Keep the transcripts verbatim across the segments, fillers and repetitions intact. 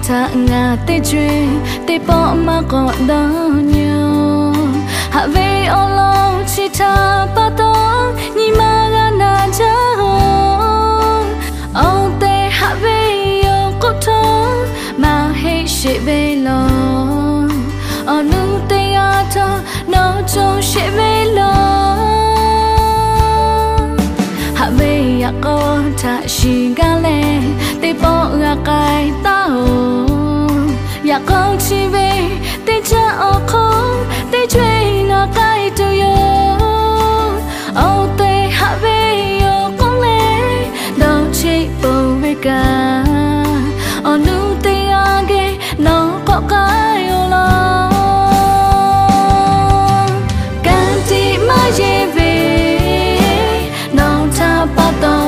thà ngà tê chơi tê bỏ mà có đó nhiều hạ về ô lo chỉ thà ba đó nhị mà ga na cha hồn ô tê hạ về ô cốt thô mà hết sẽ về lo ô nương tê à thơ nó cho sẽ về lo hạ về ya có thà chỉ ga lệ tê bỏ ga cái tao ya có chỉ về tê cha ô không tê chơi nó cái tu yo ô tê hạ về yo con lệ đâu chơi bầu về cả ô nu tê à ghê nó có cái ô lo can ti mà về về nó ta bắt đầu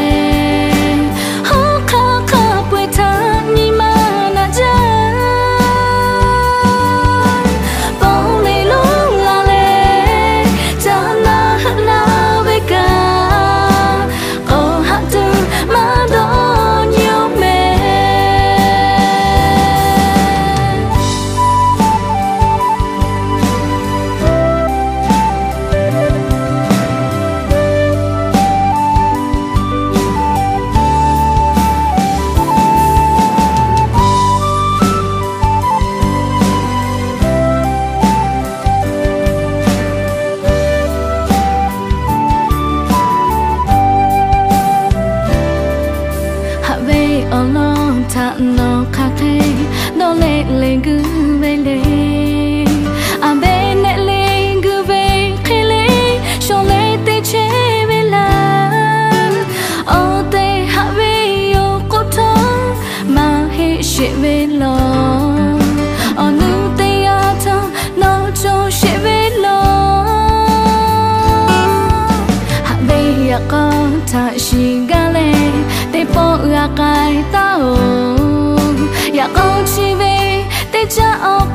nó khác thế đó lệ lệ cứ về lệ à bên lệ lệ cứ về khi lệ cho lệ tê chế về làm ô tê hạ về ô cốt thơ mà hệ sẽ về lo ô nương tê à thơ nó cho sẽ về lo hạ về à có thà chỉ ga lệ tê bỏ ga cái tao ya con chỉ về tê cha